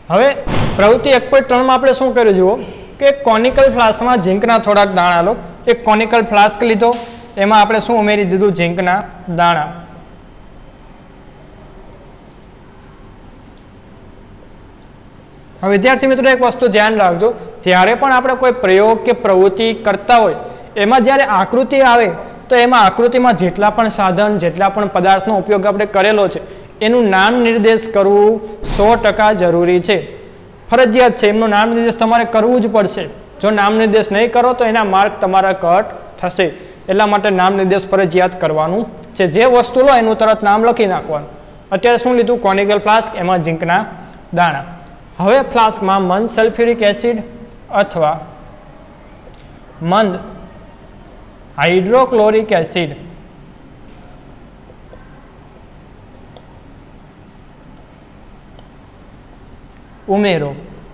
હવે પ્રવૃત્તિ 1.3 માં આપણે શું કર્યું જુઓ કે કોનિકલ ફ્લાસ્કમાં ઝીંકના થોડાક દાણા લો. એક કોનિકલ ફ્લાસ્ક લીધો, એમાં આપણે શું ઉમેરી દીધું? ઝીંકના દાણા. હવે વિદ્યાર્થી મિત્રો એક વસ્તુ ધ્યાન રાખજો, જ્યારે પણ આપણે કોઈ પ્રયોગ કે પ્રવૃત્તિ કરતા હોય એમાં જ્યારે આકૃતિ આવે તો એમાં આકૃતિમાં જેટલા પણ સાધન, જેટલા પણ પદાર્થનો ઉપયોગ આપણે કરેલો છે એનું નામ નિર્દેશ કરવું 100% જરૂરી છે, ફરજિયાત છે. એમનું નામ નિર્દેશ તમારે કરવું જ પડશે. જો નામ નિર્દેશ નહીં કરો તો એના માર્ક તમારા કટ થશે. એટલા માટે નામ નિર્દેશ ફરજિયાત કરવાનું છે. જે વસ્તુ લો એનું તરત નામ લખી નાખવાનું. અત્યારે શું લીધું? કોનિકલ ફ્લાસ્ક, એમાં ઝીંકના દાણા. હવે ફ્લાસ્કમાં મંદ સલ્ફ્યુરિક એસિડ અથવા મંદ હાઇડ્રોક્લોરિક એસિડ ઉમેરો.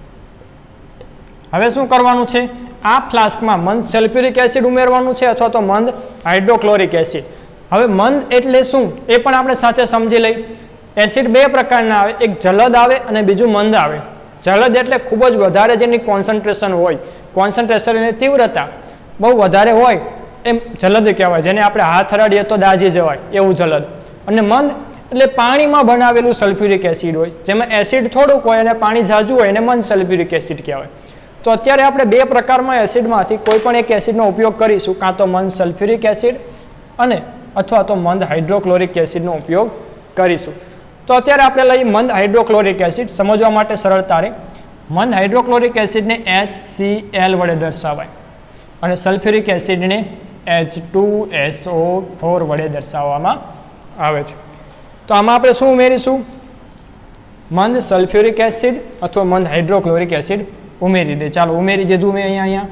હવે શું કરવાનું છે? આ ફ્લાસ્કમાં મંદ સલ્ફ્યુરિક એસિડ ઉમેરવાનું છે અથવા તો મંદ હાઇડ્રોક્લોરિક એસિડ. હવે મંદ એટલે શું એ પણ આપણે સાથે સમજી લઈ. એસિડ બે પ્રકારના આવે, એક જલદ આવે અને બીજું મંદ આવે. જલદ એટલે ખૂબ જ વધારે જેની કોન્સન્ટ્રેશન હોય, કોન્સન્ટ્રેશન અને તીવ્રતા બહુ વધારે હોય એમ જલદ કહેવાય, જેને આપણે હાથ અડાડીએ તો દાઝી જવાય એવું જલદ. અને મંદ એટલે પાણીમાં બનાવેલું સલ્ફ્યુરિક એસિડ હોય, જેમાં એસિડ થોડુંક હોય અને પાણી ઝાઝું હોય, એને મંદ સલ્ફ્યુરિક એસિડ કહેવાય. તો અત્યારે આપણે બે પ્રકારમાં એસિડમાંથી કોઈ પણ એક એસિડનો ઉપયોગ કરીશું, કાં તો મંદ સલ્ફ્યુરિક એસિડ અને અથવા તો મંદ હાઇડ્રોક્લોરિક એસિડનો ઉપયોગ કરીશું. તો અત્યારે આપણે લઈએ મંદ હાઇડ્રોક્લોરિક એસિડ. સમજવા માટે સરળતા રહે, મંદ હાઇડ્રોક્લોરિક એસિડને HCl વડે દર્શાવાય અને સલ્ફ્યુરિક એસિડને H2SO4 વડે દર્શાવવામાં આવે છે. તો આમાં આપણે શું ઉમેરીશું? મંદ સલ્ફ્યુરિક એસિડ અથવા મંદ હાઇડ્રોક્લોરિક એસિડ ઉમેરી દે. ચાલો ઉમેરી દેજો. મેં અહીંયા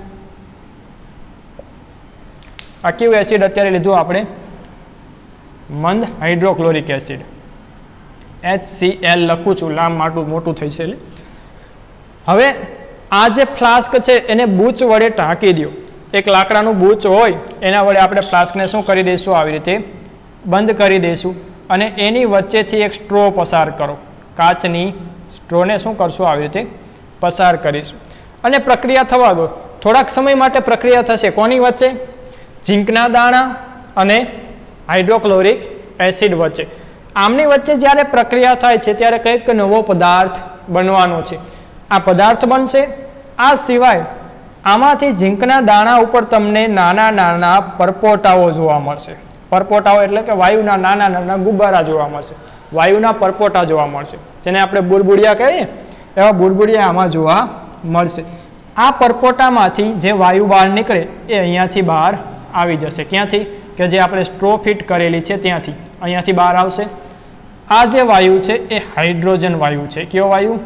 આ કયું એસિડ અત્યારે લીધું આપણે? મંદ હાઇડ્રોક્લોરિક એસિડ. HCl લખું છું, લાંબ માટું મોટું થઈ છે. હવે આ જે ફ્લાસ્ક છે એને બૂચ વડે ઢાંકી દો. એક લાકડાનું બૂચ હોય એના વડે આપણે ફ્લાસ્કને શું કરી દઈશું? આવી રીતે બંધ કરી દઈશું અને એની વચ્ચેથી એક સ્ટ્રો પસાર કરો. કાચની સ્ટ્રોને શું કરશું? આવી રીતે પસાર કરીશું અને પ્રક્રિયા થવા દો. થોડાક સમય માટે પ્રક્રિયા થશે. કોની વચ્ચે? ઝીંકના દાણા અને હાઇડ્રોક્લોરિક એસિડ વચ્ચે. આમની વચ્ચે જ્યારે પ્રક્રિયા થાય છે ત્યારે કંઈક નવો પદાર્થ બનવાનો છે. આ પદાર્થ બનશે. આ સિવાય આમાંથી ઝીંકના દાણા ઉપર તમને નાના નાના પરપોટાઓ જોવા મળશે. પરપોટાઓ એટલે કે વાયુના નાના નાના ગુબ્બારા જોવા મળશે, વાયુના પરપોટા જોવા મળશે, જેને આપણે બુડબુડિયા કહીએ એવા બુડબુડિયા આમાં જોવા મળશે. આ પરપોટામાંથી જે વાયુ બહાર નીકળે એ અહીંયાથી બહાર આવી જશે. ક્યાંથી? કે જે આપણે સ્ટ્રો ફિટ કરેલી છે ત્યાંથી અહીંયાથી બહાર આવશે. આ જે વાયુ છે એ હાઇડ્રોજન વાયુ છે. કયો વાયુ?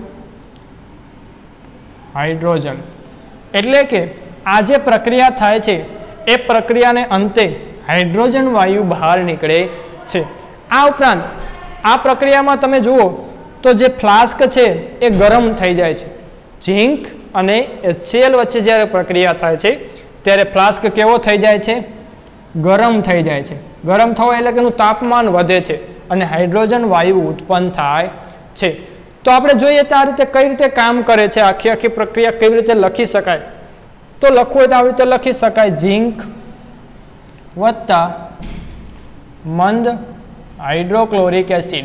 હાઇડ્રોજન. એટલે કે આ જે પ્રક્રિયા થાય છે એ પ્રક્રિયાને અંતે હાઇડ્રોજન વાયુ બહાર નીકળે છે. આ ઉપરાંત આ પ્રક્રિયામાં તમે જુઓ તો જે ફ્લાસ્ક છે એ ગરમ થઈ જાય છે. ઝીંક અને HCl વચ્ચે જ્યારે પ્રક્રિયા થાય છે ત્યારે ફ્લાસ્ક કેવો થઈ જાય છે? ગરમ થઈ જાય છે. ગરમ થવા એટલે કે એનું તાપમાન વધે છે અને હાઇડ્રોજન વાયુ ઉત્પન્ન થાય છે. તો આપણે જોઈએ તો આ રીતે કઈ રીતે કામ કરે છે, આખી આખી પ્રક્રિયા કેવી રીતે લખી શકાય? તો લખવું હોય તો આવી રીતે લખી શકાય: ઝીંક વત્તા મંદ હાઇડ્રોક્લોરિક એસિડ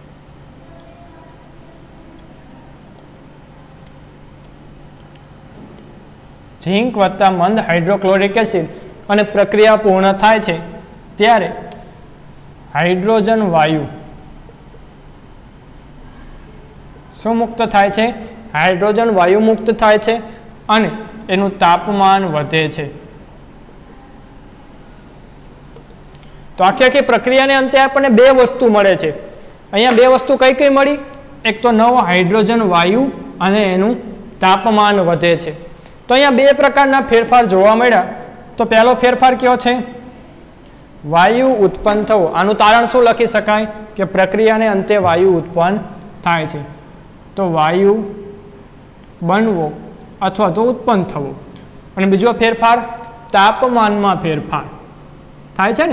ઝીંક વત્તા મંદ હાઇડ્રોક્લોરિક એસિડ અને પ્રક્રિયા પૂર્ણ થાય છે ત્યારે હાઇડ્રોજન વાયુ શું મુક્ત થાય છે? હાઇડ્રોજન વાયુ મુક્ત થાય છે અને એનું તાપમાન વધે છે. તો આખી આખી પ્રક્રિયાને અંતે આપણને બે વસ્તુ મળે છે. અહીંયા બે વસ્તુ કઈ કઈ મળી? એક તો નવો હાઇડ્રોજન વાયુ અને એનું તાપમાન વધે છે. તો અહીંયા બે પ્રકારના ફેરફાર જોવા મળ્યા. તો પહેલો ફેરફાર કયો છે? વાયુ ઉત્પન્ન થવો. આનું તારણ શું લખી શકાય? કે પ્રક્રિયાને અંતે વાયુ ઉત્પન્ન થાય છે. તો વાયુ બનવો અથવા તો ઉત્પન્ન થવો. અને બીજો ફેરફાર તાપમાનમાં ફેરફાર થાય છે ને.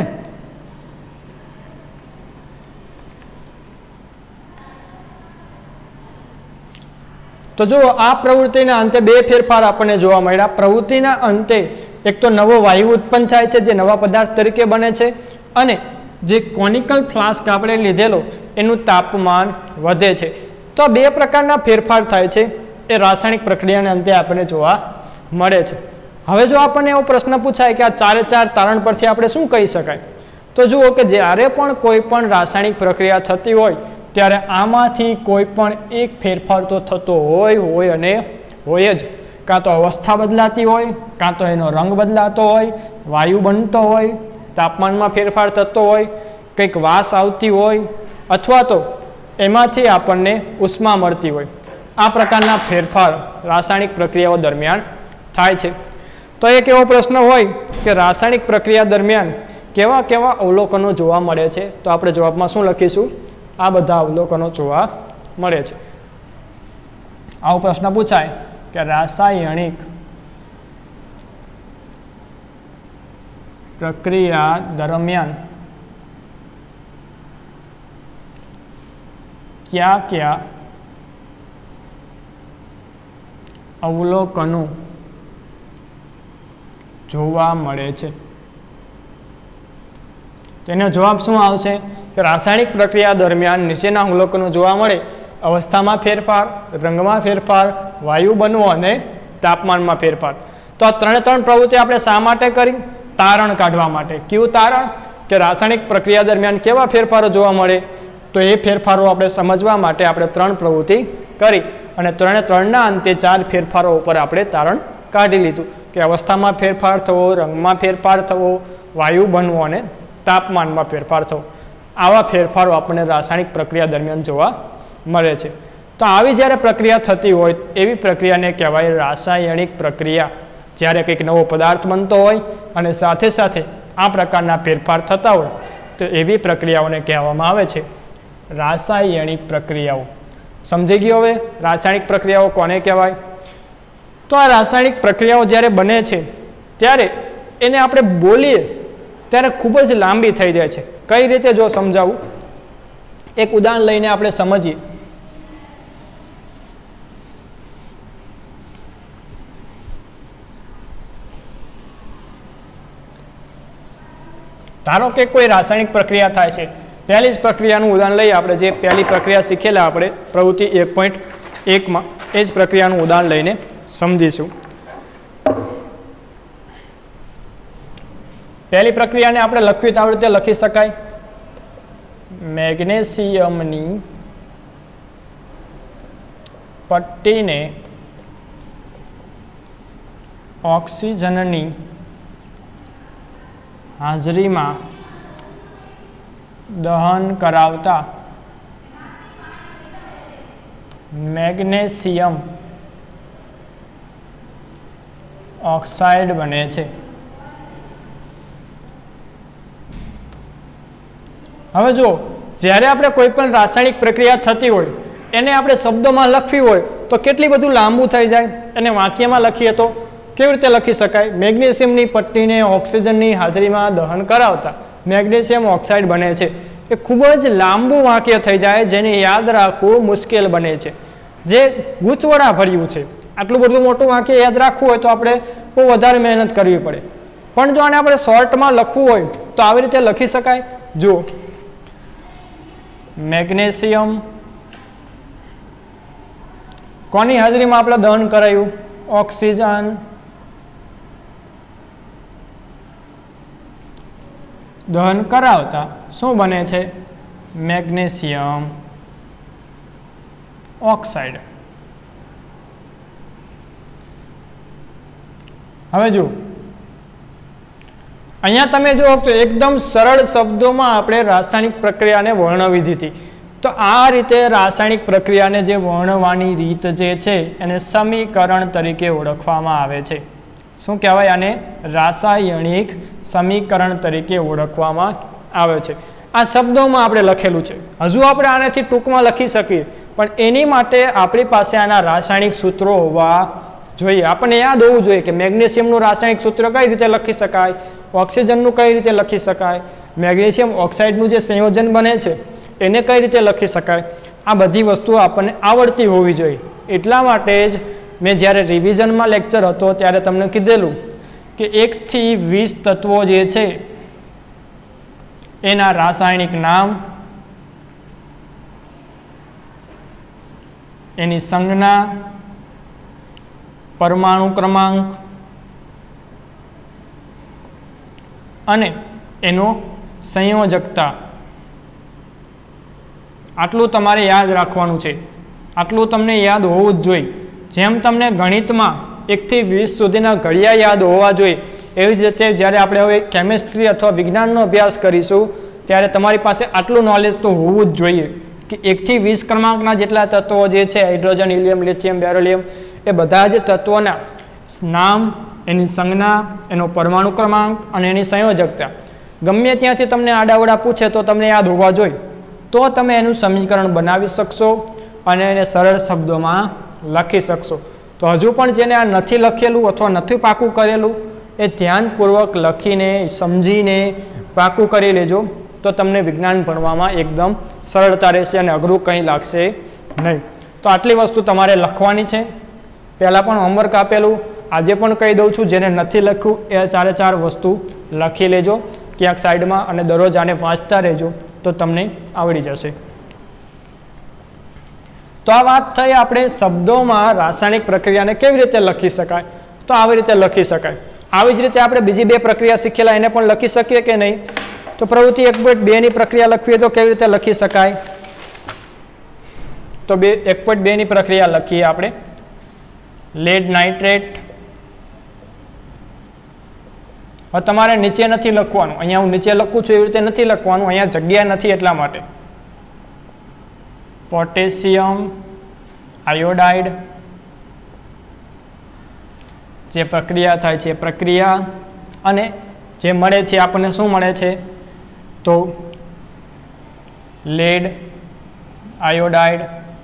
તો જો આ પ્રવૃત્તિના અંતે બે ફેરફાર આપણને જોવા મળ્યા. પ્રવૃત્તિના અંતે એક તો નવો વાયુ ઉત્પન્ન થાય છે જે નવા પદાર્થ તરીકે બને છે, અને જે કોનિકલ ફ્લાસ્ક આપણે લીધેલો એનું તાપમાન વધે છે. તો આ બે પ્રકારના ફેરફાર થાય છે એ રાસાયણિક પ્રક્રિયાના અંતે આપણને જોવા મળે છે. હવે જો આપણને એવો પ્રશ્ન પૂછાય કે આ ચારે ચાર તારણ પરથી આપણે શું કહી શકાય, તો જુઓ કે જ્યારે પણ કોઈ પણ રાસાયણિક પ્રક્રિયા થતી હોય ત્યારે આમાંથી કોઈ પણ એક ફેરફાર તો થતો હોય અને હોય જ. કાં તો અવસ્થા બદલાતી હોય, કાં તો એનો રંગ બદલાતો હોય, વાયુ બનતો હોય, તાપમાનમાં ફેરફાર થતો હોય, કંઈક વાસ આવતી હોય, અથવા તો એમાંથી આપણને ઉષ્મા મળતી હોય. આ પ્રકારના ફેરફાર રાસાયણિક પ્રક્રિયાઓ દરમિયાન થાય છે. તો એક એવો પ્રશ્ન હોય કે રાસાયણિક પ્રક્રિયા દરમિયાન કેવા કેવા અવલોકનો જોવા મળે છે, તો આપણે જવાબમાં શું લખીશું? આ બધા અવલોકનો જોવા મળે છે. આવો પ્રશ્ન પૂછાય કે રાસાયણિક પ્રક્રિયા દરમિયાન क्या क्या अवलोकनो જોવા મળે છે? તેનો જવાબ શું આવશે કે રાસાયણિક પ્રક્રિયા દરમિયાન નીચેના અવલોકનો જોવા મળે: અવસ્થામાં ફેરફાર, રંગમાં ફેરફાર, વાયુ બનવો અને તાપમાનમાં ફેરફાર. તો આ ત્રણ પ્રવૃત્તિ આપણે શા માટે કરી? તારણ કાઢવા માટે. કયું તારણ? કે રાસાયણિક પ્રક્રિયા દરમિયાન કેવા ફેરફારો જોવા મળે, તો એ ફેરફારો આપણે સમજવા માટે આપણે ત્રણ પ્રવૃત્તિ કરી અને ત્રણના અંતે ચાર ફેરફારો ઉપર આપણે તારણ કાઢી લીધું કે અવસ્થામાં ફેરફાર થવો, રંગમાં ફેરફાર થવો, વાયુ બનવો અને તાપમાનમાં ફેરફાર થવો. આવા ફેરફારો આપણને રાસાયણિક પ્રક્રિયા દરમિયાન જોવા મળે છે. તો આવી જ્યારે પ્રક્રિયા થતી હોય એવી પ્રક્રિયાને કહેવાય રાસાયણિક પ્રક્રિયા. જ્યારે કંઈક નવો પદાર્થ બનતો હોય અને સાથે સાથે આ પ્રકારના ફેરફાર થતા હોય તો એવી પ્રક્રિયાઓને કહેવામાં આવે છે રાસાયણિક પ્રક્રિયાઓ. સમજી ગયો હવે રાસાયણિક પ્રક્રિયાઓ કોને કહેવાય? તો આ રાસાયણિક પ્રક્રિયાઓ જ્યારે બને છે ત્યારે એને આપણે બોલીએ ત્યારે ખૂબ જ લાંબી થઈ જાય છે. કઈ રીતે જો સમજાવું? એક ઉદાહરણ લઈને આપણે સમજીએ. ધારો કે કોઈ રાસાયણિક પ્રક્રિયા થાય છે. પહેલી જ પ્રક્રિયાનું ઉદાહરણ લઈએ આપણે, જે પહેલી પ્રક્રિયા શીખેલા આપણે પ્રવૃત્તિ 1.1માં એ જ પ્રક્રિયાનું ઉદાહરણ લઈને સમજીશું. પહેલી પ્રક્રિયાને આપણે લખવી તો આવી રીતે લખી શકાય: મેગ્નેશિયમની પટ્ટીને ઓક્સિજનની હાજરીમાં દહન કરાવતા મેગ્નેશિયમ ઓક્સાઇડ બને છે. હવે જો જ્યારે આપણે કોઈ પણ રાસાયણિક પ્રક્રિયા થતી હોય એને આપણે શબ્દોમાં લખવી હોય તો કેટલી બધું લાંબુ થઈ જાય. એને વાક્યમાં લખીએ તો કેવી રીતે લખી શકાય? મેગ્નેશિયમની પટ્ટીને ઓક્સિજનની હાજરીમાં દહન કરાવતા મેગ્નેશિયમ ઓક્સાઇડ બને છે. એ ખૂબ જ લાંબુ વાક્ય થઈ જાય જેને યાદ રાખવું મુશ્કેલ બને છે, જે ગૂંચવણા ભર્યું છે. આટલું બધું મોટું વાક્ય યાદ રાખવું હોય તો આપણે બહુ વધારે મહેનત કરવી પડે. પણ જો આને આપણે શોર્ટમાં લખવું હોય તો આવી રીતે લખી શકાય. જો મેગ્નેશિયમ કોની હાજરીમાં આપણે દહન કરાયું? ઓક્સિજન. દહન કરાવતા શું બને છે? Magnesium oxide. હવે જો અહીંયા તમે જુઓ તો એકદમ સરળ શબ્દોમાં આપણે રાસાયણિક પ્રક્રિયાને વર્ણવી દીધી. તો આ રીતે રાસાયણિક પ્રક્રિયાને જે વર્ણવવાની રીત જે છે એને સમીકરણ તરીકે ઓળખવામાં આવે છે. શું કહેવાય આને? રાસાયણિક સમીકરણ તરીકે ઓળખવામાં આવે છે. આ શબ્દોમાં આપણે લખેલું છે. હજુ આપણે આનાથી ટૂંકમાં લખી શકીએ પણ એની માટે આપણી પાસે આના રાસાયણિક સૂત્રો હોવા જોઈએ. આપણને યાદ હોવું જોઈએ કે મેગ્નેશિયમનું રાસાયણિક સૂત્ર કઈ રીતે લખી શકાય, ઓક્સિજનનું કઈ રીતે લખી શકાય, મેગ્નેશિયમ ઓક્સાઇડનું જે સંયોજન બને છે એને કઈ રીતે લખી શકાય. આ બધી વસ્તુઓ આપણને આવડતી હોવી જોઈએ. એટલા માટે જ મેં જ્યારે રિવિઝનમાં લેક્ચર હતો ત્યારે તમને કીધેલું કે 1 થી 20 તત્વો જે છે એના રાસાયણિક નામ, એની સંજ્ઞા, પરમાણુ ક્રમાંક અને એનો સંયોજકતા, આટલું તમારે યાદ રાખવાનું છે. આટલું તમને યાદ હોવું જ જોઈએ. જેમ તમને ગણિતમાં 1 થી 20 સુધીના ઘડિયા યાદ હોવા જોઈએ, એવી જ રીતે જ્યારે આપણે હવે કેમિસ્ટ્રી અથવા વિજ્ઞાનનો અભ્યાસ કરીશું ત્યારે તમારી પાસે આટલું નોલેજ તો હોવું જ જોઈએ કે 1 થી 20 ક્રમાંકના જેટલા તત્વો જે છે, હાઇડ્રોજન, હિલિયમ, લિથિયમ, બેરિલિયમ, એ બધા જ તત્વોના નામ, એની સંજ્ઞા, એનો પરમાણુ ક્રમાંક અને એની સંયોજકતા ગમે ત્યાંથી તમને આડાવડા પૂછે તો તમને યાદ હોવા જોઈએ. તો તમે એનું સમીકરણ બનાવી શકશો અને એને સરળ શબ્દોમાં લખી શકશો. તો હજુ પણ જેને આ નથી લખેલું અથવા નથી પાકું કરેલું એ ધ્યાનપૂર્વક લખીને સમજીને પાકું કરી લેજો, તો તમને વિજ્ઞાન ભણવામાં એકદમ સરળતા રહેશે અને અઘરું કંઈ લાગશે નહીં. તો આટલી વસ્તુ તમારે લખવાની છે. પહેલાં પણ હોમવર્ક આપેલું, આજે પણ કહી દઉં છું, જેને નથી લખ્યું એ 4 વસ્તુ લખી લેજો ક્યાંક સાઈડમાં અને દરરોજ આને વાંચતા રહેજો તો તમને આવડી જશે. તો આ વાત થઈ આપણે શબ્દોમાં રાસાયણિક પ્રક્રિયાને કેવી રીતે લખી શકાય. તો આવી રીતે લખી શકાય. આવી જ રીતે આપણે બીજી 2 પ્રક્રિયા શીખેલા એને પણ લખી શકીએ કે નહીં? તો પ્રવૃત્તિ 1.2 ની પ્રક્રિયા લખવી તો કેવી રીતે લખી શકાય? તો 1.2 ની પ્રક્રિયા લખીએ આપણે. Lead nitrate. હવે તમારે નીચે નથી લખવાનું, અહીંયા હું નીચે લખું છું એવી રીતે નથી લખવાનું, અહીંયા જગ્યા નથી એટલા માટે. પોટેશિયમ આયોડાઇડ, જે પ્રક્રિયા થાય છે પ્રક્રિયા, અને જે મળે છે આપણને શું મળે છે? તો લેડ આયોડાઇડ,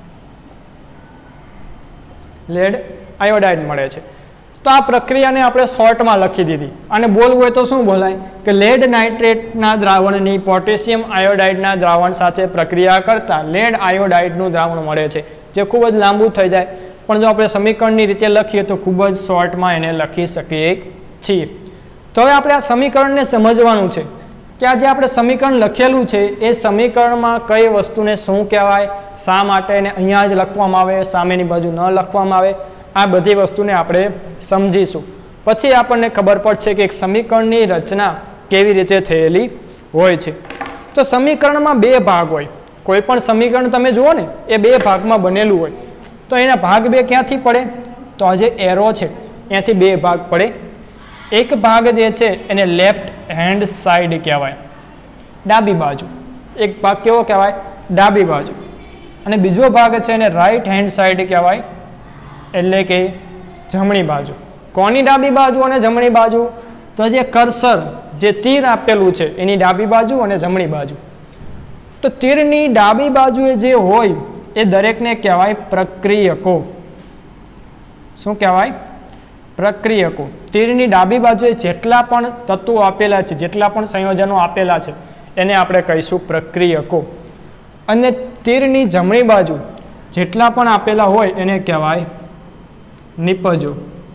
લેડ આયોડાઇડ મળે છે. તો આ પ્રક્રિયાને આપણે શોર્ટમાં લખી દીધી અને બોલવું હોય તો શું બોલાય કે લેડ નાઇટ્રેટના દ્રાવણની પોટેશિયમ આયોડાઇડના દ્રાવણ સાથે પ્રક્રિયા કરતા લેડ આયોડાઇડનું દ્રાવણ મળે છે, જે ખૂબ જ લાંબુ થઈ જાય. પણ જો આપણે સમીકરણની રીતે લખીએ તો ખૂબ જ શોર્ટમાં એને લખી શકીએ છીએ. તો હવે આપણે આ સમીકરણને સમજવાનું છે કે આ જે આપણે સમીકરણ લખેલું છે એ સમીકરણમાં કઈ વસ્તુને શું કહેવાય, શા માટે એને અહીંયા જ લખવામાં આવે, સામેની બાજુ ન લખવામાં આવે, આ બધી વસ્તુને આપણે સમજીશું. પછી આપણને ખબર પડશે કે એક સમીકરણની રચના કેવી રીતે થયેલી હોય છે. તો સમીકરણમાં 2 ભાગ હોય. કોઈ પણ સમીકરણ તમે જુઓ ને એ 2 ભાગમાં બનેલું હોય. તો એના ભાગ 2 ક્યાંથી પડે? તો આ જે એરો છે ત્યાંથી 2 ભાગ પડે. એક ભાગ જે છે એને લેફ્ટ હેન્ડ સાઈડ કહેવાય, ડાબી બાજુ. એક ભાગ કેવો કહેવાય? ડાબી બાજુ. અને બીજો ભાગ છે એને રાઈટ હેન્ડ સાઈડ કહેવાય, એટલે કે જમણી બાજુ. કોની ડાબી બાજુ અને જમણી બાજુ? તો જે કર્સર, જે તીર આપેલું છે એની ડાબી બાજુ અને જમણી બાજુ. તો તીરની ડાબી બાજુએ જે હોય એ દરેકને કહેવાય પ્રક્રિયકો. શું કહેવાય? પ્રક્રિયકો. તીરની ડાબી બાજુએ જેટલા પણ તત્વો આપેલા છે, જેટલા પણ સંયોજનો આપેલા છે એને આપણે કહીશું પ્રક્રિયકો. અને તીરની જમણી બાજુ જેટલા પણ આપેલા હોય એને કહેવાય નિપજો.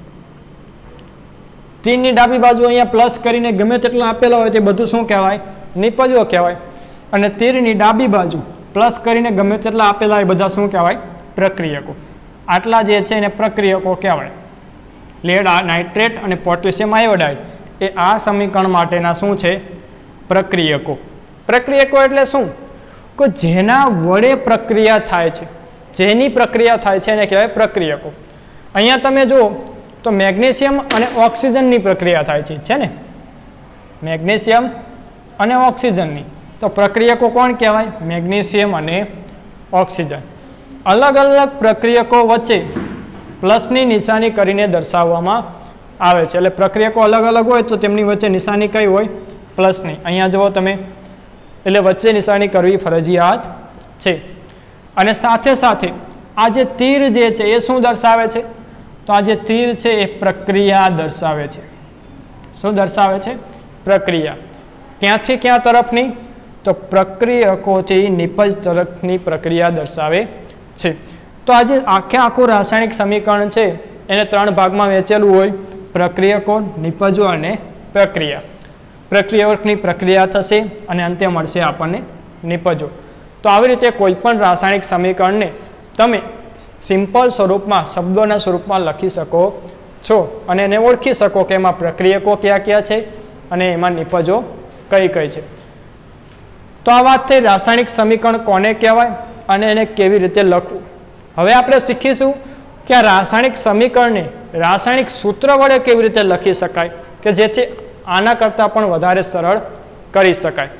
તીરની ડાબી બાજુ અહીંયા પ્લસ કરીને ગમે તેટલા આપેલા હોય તે બધું શું કહેવાય? નિપજો કહેવાય. અને તીરની ડાબી બાજુ પ્લસ કરીને ગમે તેટલા આપેલા હોય બધા શું કહેવાય? પ્રક્રિયકો. આટલા જે છે એને પ્રક્રિયકો કહેવાય. લેડ નાઇટ્રેટ અને પોટેશિયમ આયોડાઇડ એ આ સમીકરણ માટેના શું છે? પ્રક્રિયકો. પ્રક્રિયકો એટલે શું? કે જેના વડે પ્રક્રિયા થાય છે, જેની પ્રક્રિયા થાય છે એને કહેવાય પ્રક્રિયકો. અહીંયા તમે જુઓ તો મેગ્નેશિયમ અને ઓક્સિજનની પ્રક્રિયા થાય છે ને? મેગ્નેશિયમ અને ઓક્સિજનની. તો પ્રક્રિયકો કોણ કહેવાય? મેગ્નેશિયમ અને ઓક્સિજન. અલગ અલગ પ્રક્રિયકો વચ્ચે પ્લસની નિશાની કરીને દર્શાવવામાં આવે છે. એટલે પ્રક્રિયકો અલગ અલગ હોય તો તેમની વચ્ચે નિશાની કઈ હોય? પ્લસની. અહીંયા જુઓ તમે, એટલે વચ્ચે નિશાની કરવી ફરજિયાત છે. અને સાથે સાથે આ જે તીર જે છે એ શું દર્શાવે છે? તો આ જે તીર છે એ પ્રક્રિયા દર્શાવે છે. શું દર્શાવે છે? પ્રક્રિયા. ક્યાંથી ક્યાં તરફની? તો પ્રક્રિયકોથી નિપજ તરફની પ્રક્રિયા દર્શાવે છે. તો આજે આખું રાસાયણિક સમીકરણ છે એને 3 ભાગમાં વહેંચેલું હોય, પ્રક્રિયકો, નિપજો અને પ્રક્રિયા. પ્રક્રિયકની પ્રક્રિયા થશે અને અંતે મળશે આપણને નિપજો. તો આવી રીતે કોઈ પણ રાસાયણિક સમીકરણને તમે સિમ્પલ સ્વરૂપમાં, શબ્દોના સ્વરૂપમાં લખી શકો છો અને એને ઓળખી શકો કે એમાં પ્રક્રિયકો કયા કયા છે અને એમાં નિપજો કઈ કઈ છે. તો આ વાત થઈ રાસાયણિક સમીકરણ કોને કહેવાય અને એને કેવી રીતે લખવું. હવે આપણે શીખીશું કે આ રાસાયણિક સમીકરણને રાસાયણિક સૂત્ર વડે કેવી રીતે લખી શકાય કે જેથી આના કરતાં પણ વધારે સરળ કરી શકાય.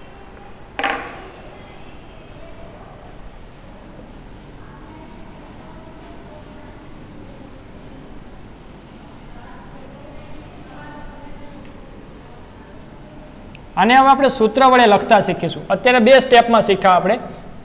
અને હવે આપણે સૂત્ર વડે લખતા શીખીશું. અત્યારે 2 સ્ટેપમાં શીખ્યા આપણે.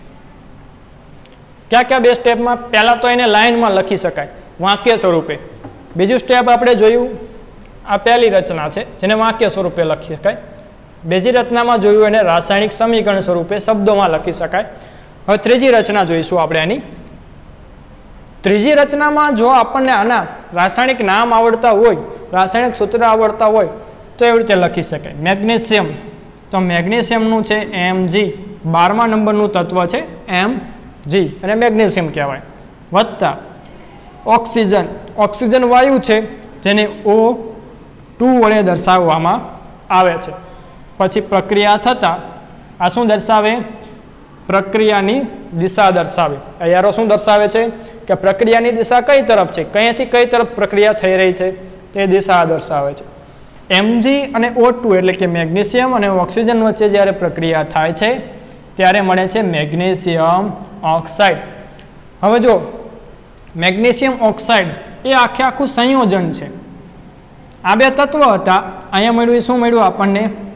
ક્યાં 2 સ્ટેપમાં? પહેલાં તો એને લાઇનમાં લખી શકાય વાક્ય સ્વરૂપે. બીજું સ્ટેપ આપણે જોયું, આ પહેલી રચના છે જેને વાક્ય સ્વરૂપે લખી શકાય. બીજી રચનામાં જોયું એને રાસાયણિક સમીકરણ સ્વરૂપે શબ્દોમાં લખી શકાય. હવે ત્રીજી રચના જોઈશું આપણે એની. ત્રીજી રચનામાં જો આપણને આના રાસાયણિક નામ આવડતા હોય, રાસાયણિક સૂત્ર આવડતા હોય તો એવી રીતે લખી શકાય. મેગ્નેશિયમ, તો મેગ્નેશિયમનું છે Mg, 12મા નંબરનું તત્વ છે Mg અને મેગ્નેશિયમ કહેવાય. વત્તા ઓક્સિજન, ઓક્સિજન વાયુ છે જેને O2 વડે દર્શાવવામાં આવે છે. પછી પ્રક્રિયા થતાં આ શું દર્શાવે? પ્રક્રિયાની દિશા દર્શાવે. આ એરો શું દર્શાવે છે કે પ્રક્રિયાની દિશા કઈ તરફ છે, કઈથી કઈ તરફ પ્રક્રિયા થઈ રહી છે તે દિશા દર્શાવે છે. Mg અને O2 એટલે કે મેગ્નેશિયમ અને ઓક્સિજન વચ્ચે જ્યારે પ્રક્રિયા થાય છે ત્યારે મળે છે મેગ્નેશિયમ ઓક્સાઇડ. હવે જો મેગ્નેશિયમ ઓક્સાઇડ એ આખું સંયોજન છે. આ 2 તત્વો હતા, અહીંયા મળ્યું શું મળ્યું આપણને?